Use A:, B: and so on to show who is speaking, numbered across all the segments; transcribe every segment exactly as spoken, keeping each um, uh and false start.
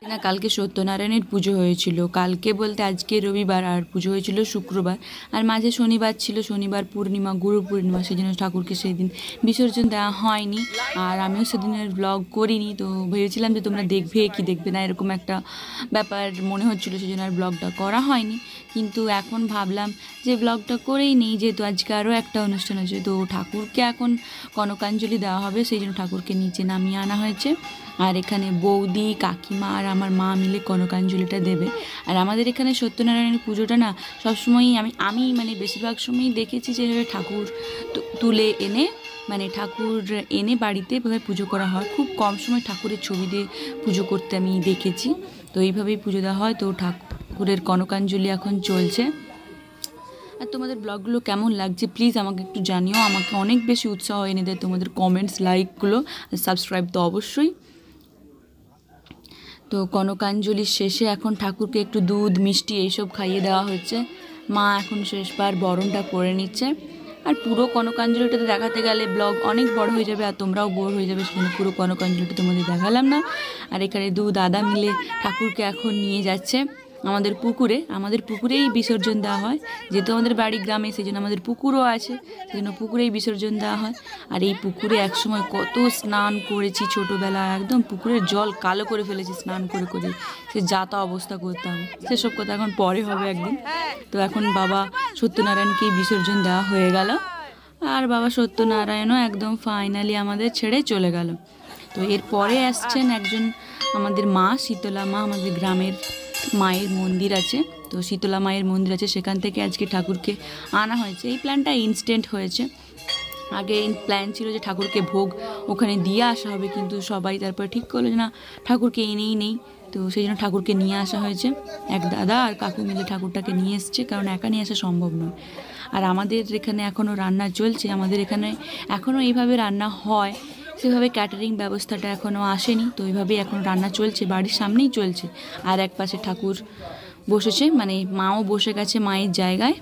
A: না কালকে সত্যনারায়ণের পুজো হয়েছিল। কালকে বলতে আজকে রবিবার, আর পুজো হয়েছিল শুক্রবার, আর মাঝে শনিবার ছিল, শনিবার পূর্ণিমা, গুরু পূর্ণিমা, সেই জন্য ঠাকুরকে সেই দিন বিসর্জন দেওয়া হয়নি। আর আমিও সেদিনের ব্লগ করিনি, তো ভেবেছিলাম যে তোমরা দেখবে কি দেখবে না এরকম একটা ব্যাপার মনে হচ্ছিলো, সেই জন্য আর ব্লগটা করা হয়নি। কিন্তু এখন ভাবলাম যে ব্লগটা করেই নেই, যেহেতু আজকে আরও একটা অনুষ্ঠান আছে। তো ঠাকুরকে এখন কনকাঞ্জলি দেওয়া হবে, সেই জন্য ঠাকুরকে নিচে নামিয়ে আনা হয়েছে। আর এখানে বৌদি, কাকিমা আর আমার মা মিলে কনকাঞ্জলিটা দেবে। আর আমাদের এখানে সত্যনারায়ণের পুজোটা না সবসময়ই আমি আমি মানে বেশিরভাগ সময়ই দেখেছি যে ঠাকুর তুলে এনে মানে ঠাকুর এনে বাড়িতে এভাবে পুজো করা হয়। খুব কম সময় ঠাকুরের ছবি দিয়ে পুজো করতে আমি দেখেছি। তো এইভাবেই পুজো দেওয়া হয়। তো ঠাকুরের কনকাঞ্জলি এখন চলছে। আর তোমাদের ব্লগগুলো কেমন লাগছে প্লিজ আমাকে একটু জানিও। আমাকে অনেক বেশি উৎসাহ এনে দেয় তোমাদের কমেন্টস, লাইকগুলো, সাবস্ক্রাইব তো অবশ্যই। তো কনকাঞ্জলির শেষে এখন ঠাকুরকে একটু দুধ, মিষ্টি এইসব খাইয়ে দেওয়া হচ্ছে। মা এখন শেষবার বরণটা করে নিচ্ছে। আর পুরো কনকাঞ্জলিটাতে দেখাতে গেলে ব্লগ অনেক বড় হয়ে যাবে আর তোমরাও বোর হয়ে যাবে, সেখানে পুরো কনকাঞ্জলিটা তোমাদের দেখালাম না। আর এখানে দু দাদা মিলে ঠাকুরকে এখন নিয়ে যাচ্ছে আমাদের পুকুরে। আমাদের পুকুরেই বিসর্জন দেওয়া হয়, যেহেতু আমাদের বাড়ি গ্রামে, সেই জন্য আমাদের পুকুরও আছে, সেই জন্য পুকুরেই বিসর্জন দেওয়া হয়। আর এই পুকুরে একসময় কত স্নান করেছি ছোটোবেলায়, একদম পুকুরের জল কালো করে ফেলেছি স্নান করে করে, সে যা তা অবস্থা করতাম। সেসব কথা এখন পরে হবে একদিন। তো এখন বাবা সত্যনারায়ণকেই বিসর্জন দেওয়া হয়ে গেল। আর বাবা সত্যনারায়ণও একদম ফাইনালি আমাদের ছেড়ে চলে গেল। তো এরপরে আসছেন একজন আমাদের মা, শীতলা মা, আমাদের গ্রামের মায়ের মন্দির আছে, তো শীতলা মায়ের মন্দির আছে, সেখান থেকে আজকে ঠাকুরকে আনা হয়েছে। এই প্ল্যানটা ইনস্ট্যান্ট হয়েছে। আগে প্ল্যান ছিল যে ঠাকুরকে ভোগ ওখানে দিয়ে আসা হবে, কিন্তু সবাই তারপর ঠিক করলো যে না, ঠাকুরকে এনেই নেই। তো সেই জন্য ঠাকুরকে নিয়ে আসা হয়েছে। এক দাদা আর কাকু মিলে ঠাকুরটাকে নিয়ে এসছে, কারণ একা নিয়ে আসা সম্ভব নয়। আর আমাদের এখানে এখনও রান্না চলছে। আমাদের এখানে এখনও এইভাবে রান্না হয়, সেভাবে ক্যাটারিং ব্যবস্থাটা এখনও আসেনি। তো এইভাবেই এখন রান্না চলছে, বাড়ির সামনেই চলছে। আর এক পাশে ঠাকুর বসেছে, মানে মাও বসে গেছে মায়ের জায়গায়।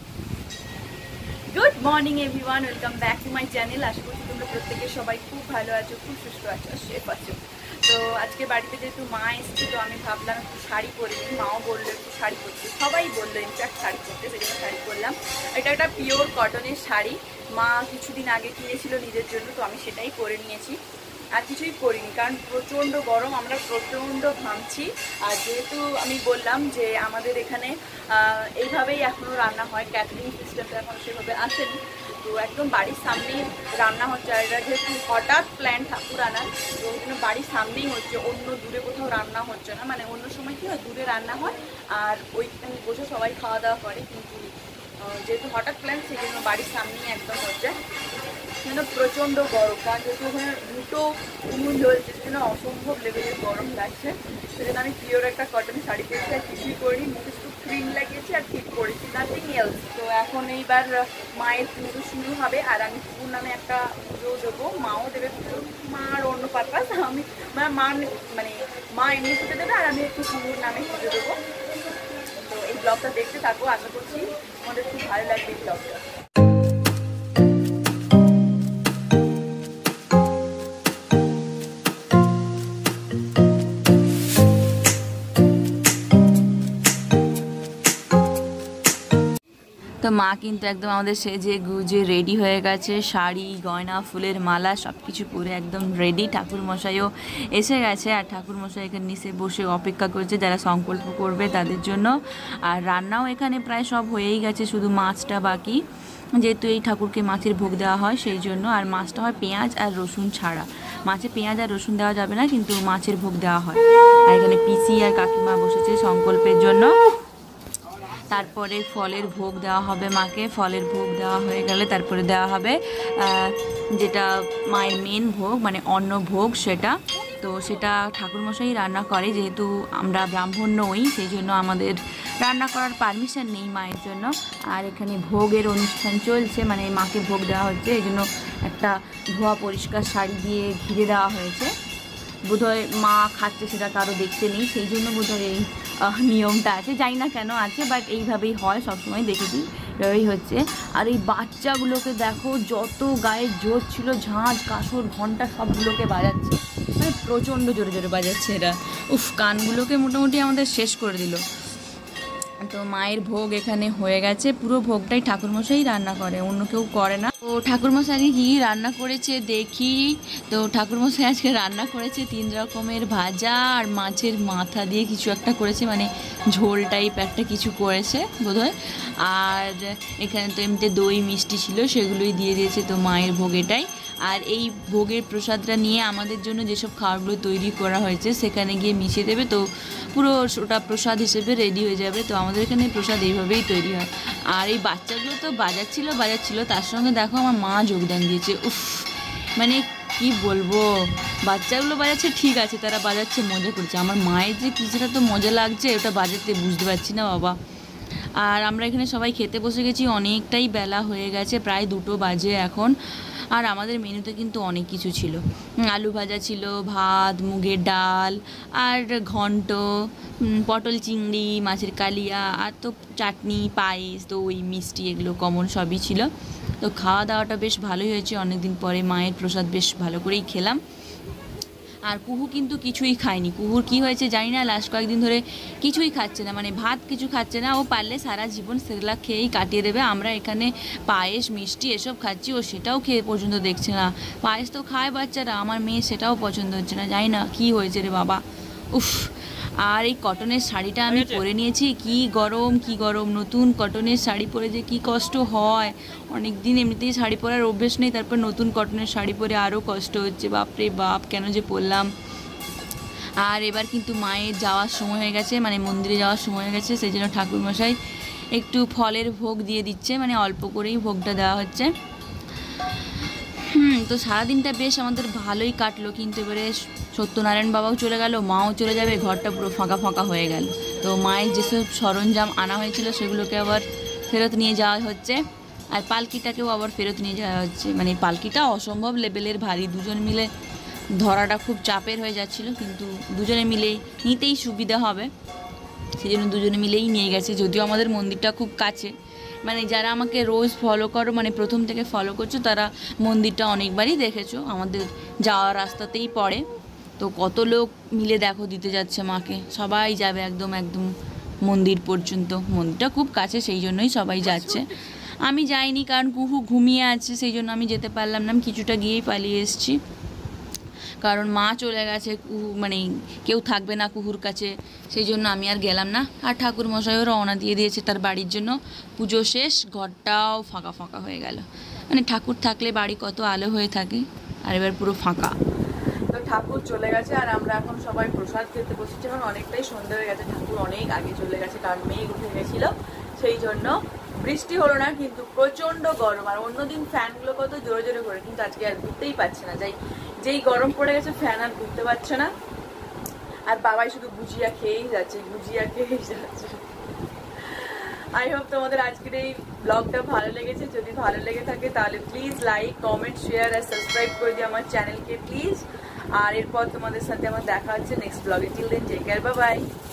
B: Good morning everyone, welcome back to my channel. আশা করছি তোমরা প্রত্যেকে সবাই খুব ভালো আছো, খুব সুস্থ আছো, সেফ আছো। তো আজকে বাড়িতে যেহেতু মা এসছে, তো আমি ভাবলাম একটু শাড়ি পরে নিই। মাও বললো একটু শাড়ি পরতে, সবাই বললো ইনফ্যাক্ট শাড়ি পরতে, সেই জন্য শাড়ি পরলাম। এটা একটা পিওর কটনের শাড়ি, মা কিছুদিন আগে কিনেছিল নিজের জন্য, তো আমি সেটাই পরে নিয়েছি। আর কিছুই করিনি, কারণ প্রচণ্ড গরম, আমরা প্রচণ্ড ঘামছি। আর যেহেতু আমি বললাম যে আমাদের এখানে এইভাবেই এখনও রান্না হয়, ক্যাটারিং সিস্টেমটা এখন সেভাবে আসেনি। তো একদম বাড়ির সামনেই রান্না হচ্ছে। আর এটা যেহেতু হঠাৎ প্ল্যান ঠাকুর আনার, তো ওই জন্য বাড়ির সামনেই হচ্ছে, অন্য দূরে কোথাও রান্না হচ্ছে না। মানে অন্য সময় কী হয়, দূরে রান্না হয় আর ওইখানে বসে সবাই খাওয়া দাওয়া করে, কিন্তু যেহেতু হঠাৎ প্ল্যান, সেই জন্য বাড়ির সামনেই একদম হচ্ছে। যেন প্রচণ্ড গরম, কারণ যেহেতু ওখানে দুটো উনুন জ্বলছে, সেজন্য অসম্ভব লেভেলের গরম লাগছে। সেজন্য আমি পিওর একটা কটন শাড়ি পরেছি, আর কিছুই করিনি, মুখে শুধু ক্রিম লাগিয়েছি আর ঠিক করেছি, নাথিং এলস। তো এখন এইবার মায়ের পুজো শুরু হবে, আর আমি পুকুর নামে একটা পুজো দেবো, মাও দেবে পুজো, মার অন্য পারপাস, আমি মা মানে মা এমনি পুজো দেবে আর আমি একটু পুকুর নামে পুজো দেবো। তো এই ব্লগটা দেখতে থাকো, আশা করছি আমাদের খুব ভালো লাগবে এই ব্লগটা।
A: তো মা কিন্তু একদম আমাদের সেজে গুজে রেডি হয়ে গেছে, শাড়ি, গয়না, ফুলের মালা সব কিছু পরে একদম রেডি। ঠাকুরমশাইও এসে গেছে, আর ঠাকুরমশাই এখানে নিচে বসে অপেক্ষা করছে যারা সংকল্প করবে তাদের জন্য। আর রান্নাও এখানে প্রায় সব হয়েই গেছে, শুধু মাছটা বাকি, যেহেতু এই ঠাকুরকে মাছের ভোগ দেওয়া হয় সেই জন্য। আর মাছটা হয় পেঁয়াজ আর রসুন ছাড়া, মাছে পেঁয়াজ আর রসুন দেওয়া যাবে না, কিন্তু মাছের ভোগ দেওয়া হয়। আর এখানে পিসি আর কাকিমা বসেছে সংকল্পের জন্য। তারপরে ফলের ভোগ দেওয়া হবে মাকে, ফলের ভোগ দেওয়া হয়ে গেলে তারপরে দেওয়া হবে যেটা মায়ের মেন ভোগ, মানে অন্ন ভোগ, সেটা। তো সেটা ঠাকুরমশাই রান্না করে, যেহেতু আমরা ব্রাহ্মণ নই সেই জন্য আমাদের রান্না করার পারমিশন নেই মায়ের জন্য। আর এখানে ভোগের অনুষ্ঠান চলছে, মানে মাকে ভোগ দেওয়া হচ্ছে, এই জন্য একটা ধোয়া পরিষ্কার শাড়ি দিয়ে ঘিরে দেওয়া হয়েছে। বোধহয় মা খাচ্ছে সেটা কারো দেখতে নেই, সেই জন্য বোধহয় এই নিয়মটা আছে, জানি না কেন আছে, বাট এইভাবেই হয়, সবসময় দেখেছি এভাবেই হচ্ছে। আর এই বাচ্চাগুলোকে দেখো, যত গায়ে জোর ছিল, ঝাঁঝ, কাঁসর, ঘন্টা সবগুলোকে বাজাচ্ছে, মানে প্রচণ্ড জোরে জোরে বাজাচ্ছে এরা। উফ, কানগুলোকে মোটামুটি আমাদের শেষ করে দিল। তো মায়ের ভোগ এখানে হয়ে গেছে, পুরো ভোগটাই ঠাকুরমশাই রান্না করে, অন্য কেউ করে না। তো ঠাকুরমশাই আজকে কী রান্না করেছে দেখি। তো ঠাকুরমশাই আজকে রান্না করেছে তিন রকমের ভাজা আর মাছের মাথা দিয়ে কিছু একটা করেছে, মানে ঝোল টাইপ একটা কিছু করেছে বোধহয়। আর এখানে তো এমনিতে দই মিষ্টি ছিল, সেগুলোই দিয়ে দিয়েছে। তো মায়ের ভোগ এটাই। আর এই ভোগের প্রসাদটা নিয়ে আমাদের জন্য যেসব খাবারগুলো তৈরি করা হয়েছে সেখানে গিয়ে মিশিয়ে দেবে, তো পুরো ওটা প্রসাদ হিসেবে রেডি হয়ে যাবে। তো আমাদের এখানে প্রসাদ এইভাবেই তৈরি হয়। আর এই বাচ্চাগুলো তো বাজাচ্ছিল বাজাচ্ছিল তার সঙ্গে দেখো আমার মা যোগদান দিয়েছে। উফ, মানে কি বলবো, বাচ্চাগুলো বাজাচ্ছে ঠিক আছে, তারা বাজাচ্ছে মজা করছে, আমার মায়ের যে কিছুটা তো মজা লাগছে ওটা বাজাতে বুঝতে পারছি না বাবা। আর আমরা এখানে সবাই খেতে বসে গেছি, অনেকটাই বেলা হয়ে গেছে, প্রায় দুটো বাজে এখন। আর আমাদের মেনুতে কিন্তু অনেক কিছু ছিল, আলু ভাজা ছিল, ভাত, মুগের ডাল, আর ঘন্ট, পটল চিংড়ি, মাছের কালিয়া, আর তো চাটনি, পায়েস, দই, মিষ্টি, এগুলো কমন সবই ছিল। তো খাওয়া দাওয়াটা বেশ ভালোই হয়েছে, অনেকদিন পরে মায়ের প্রসাদ বেশ ভালো করেই খেলাম। আর কুহু কিন্তু কিছুই খায়নি, কুহুর কি হয়েছে জানি না, লাস্ট কয়েকদিন ধরে কিছুই খাচ্ছে না, মানে ভাত কিছু খাচ্ছে না। ও পারলে সারা জীবন সেরেলাক খেয়েই কাটিয়ে দেবে। আমরা এখানে পায়েস, মিষ্টি এসব খাচ্ছি, ও সেটাও খেয়ে পর্যন্ত দেখছে না। পায়েস তো খায় বাচ্চারা, আমার মেয়ে সেটাও পছন্দ হচ্ছে না, জানি না কি হয়েছে রে বাবা। উফ, আর এই কটনের শাড়িটা আমি পরে নিয়েছি, কি গরম কি গরম, নতুন কটনের শাড়ি পরে যে কি কষ্ট হয়। অনেক দিন এমনিতেই শাড়ি পরার অভ্যেস নেই, তারপর নতুন কটনের শাড়ি পরে আরও কষ্ট হচ্ছে, বাপরে বাপ কেন যে পরলাম। আর এবার কিন্তু মায়ের যাওয়ার সময় হয়ে গেছে, মানে মন্দিরে যাওয়ার সময় হয়ে গেছে, সেই জন্য ঠাকুরমশাই একটু ফলের ভোগ দিয়ে দিচ্ছে, মানে অল্প করেই ভোগটা দেওয়া হচ্ছে। হুম তো সারাদিনটা বেশ আমাদের ভালোই কাটলো, কিন্তু এবারে সত্যনারায়ণ বাবাও চলে গেল, মাও চলে যাবে, ঘরটা পুরো ফাঁকা ফাঁকা হয়ে গেল। তো মায়ের যেসব সরঞ্জাম আনা হয়েছিল সেগুলোকে আবার ফেরত নিয়ে যাওয়া হচ্ছে, আর পালকিটাকেও আবার ফেরত নিয়ে যাওয়া হচ্ছে। মানে পালকিটা অসম্ভব লেভেলের ভারী, দুজন মিলে ধরাটা খুব চাপের হয়ে যাচ্ছিল, কিন্তু দুজনে মিলে নিতেই সুবিধা হবে সেই জন্য দুজনে মিলেই নিয়ে গেছে। যদিও আমাদের মন্দিরটা খুব কাছে, মানে যারা আমাকে রোজ ফলো করো, মানে প্রথম থেকে ফলো করছো, তারা মন্দিরটা অনেকবারই দেখেছো, আমাদের যাওয়ার রাস্তাতেই পড়ে। তো কত লোক মিলে দেখো দিতে যাচ্ছে মাকে, সবাই যাবে একদম একদম মন্দির পর্যন্ত, মন্দিরটা খুব কাছে সেই জন্যই সবাই যাচ্ছে। আমি যাইনি কারণ কুহু ঘুমিয়ে আছে, সেই জন্য আমি যেতে পারলাম না, আমি কিছুটা গিয়েই পালিয়ে এসেছি, কারণ মা চলে গেছে, কুহু মানে কেউ থাকবে না কুহুর কাছে, সেই জন্য আমি আর গেলাম না। আর ঠাকুর মশাইও রওনা দিয়ে দিয়েছে তার বাড়ির জন্য, পুজো শেষ, ঘরটাও ফাঁকা ফাঁকা হয়ে গেল। মানে ঠাকুর থাকলে বাড়ি কত আলো হয়ে থাকে, আর এবার পুরো ফাঁকা। তো ঠাকুর চলে গেছে আর আমরা এখন সবাই প্রসাদ খেতে বসেছি, এখন অনেকটাই সন্ধ্যা হয়ে গেছে, ঠাকুর অনেক আগে চলে গেছে, কারণ মেঘ উঠে গেছিলো সেই জন্য বৃষ্টি হলো না, কিন্তু প্রচণ্ড গরম। আর অন্যদিন ফ্যানগুলো কত জোরে জোরে করে, কিন্তু আজকে আর ঘুরতেই পারছে না, যাই যেই গরম পড়ে গেছে ফ্যান আর ঘুরতে পারছে না। আর বাবাই শুধু গুজিয়া খেয়েই যাচ্ছে, গুজিয়া খেয়েই যাচ্ছে। আই হোপ তোমাদের আজকের এই ব্লগটা ভালো লেগেছে, যদি ভালো লেগে থাকে তাহলে প্লিজ লাইক, কমেন্ট, শেয়ার আর সাবস্ক্রাইব করে দিও আমার চ্যানেলকে প্লিজ। আর এরপর তোমাদের সাথে আমার দেখা হচ্ছে নেক্সট ব্লগে, till then take care, bye by.